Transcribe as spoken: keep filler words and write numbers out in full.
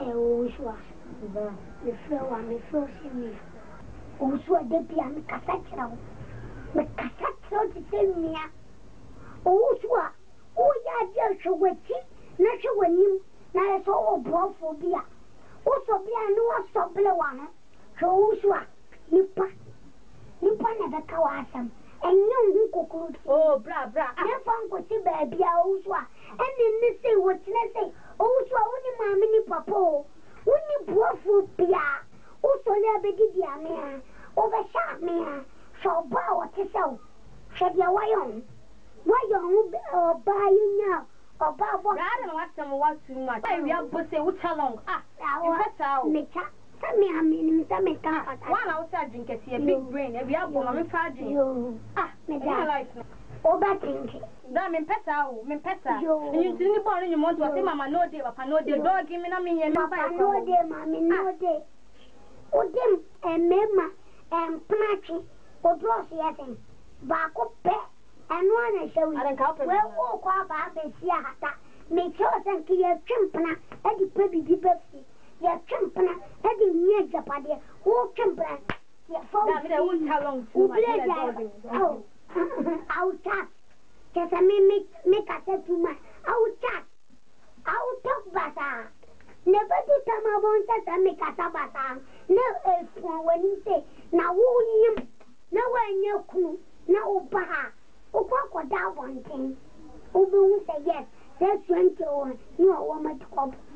Ushua, the flower, the flow, me. Ushua, the piano, Cassatro, the Cassatro to tell me. Ushua, oh, yeah, just a witchy, not a winning, not a soul of brophobia. Also, be a new stop below one. So, Ushua, Nipa, Nipa never cowasam, and you could. Oh, bra, bra, I found what you baby, Ushua, and then they say what they say. Ushua, only my mini papa. When you brofu pia, also never did ya me, overshot me, so bow to so. Shed your way on. Why you buy you now? Or bow what I don't want some what too much. I will put a which along. Ah, that's how me chat. Tell me, I mean, some make up. One outside drink a big brain, if you have one charging you. Ah, me like oh, but think damn in Pesa, me Pesa. You didn't born in your mouth, but Mamma no day, Papa no day, dog, give me no mean, and Papa no day, Mammy no day. Oh, them and Memma and Plachi, or Blossy, back up pet, and one I show you. I don't help well, oh, Quaba, Bessiata, make sure and kill your chimpana, and the baby Betsy, your chimpana, and the near Japadia, oh, chimpana, your phone, how long to oh. I'll chat. Just a me make a set to my. I'll chat. I'll talk bazaar. Never do time I want to make a sabata. No, if when you say, now, woo him. No one no clue. No, baha. Oh, what that one thing? Oh, say yes. That's twenty or no woman to come.